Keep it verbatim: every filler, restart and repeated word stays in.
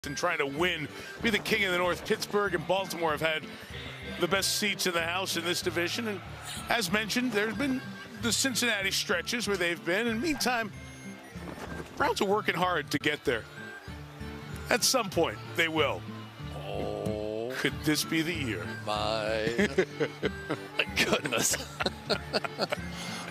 and trying to win, be the king of the North. Pittsburgh and Baltimore have had the best seats in the house in this division. And as mentioned, there's been the Cincinnati stretches where they've been. In the meantime, Browns are working hard to get there. At some point, they will. Oh, could this be the year? My goodness.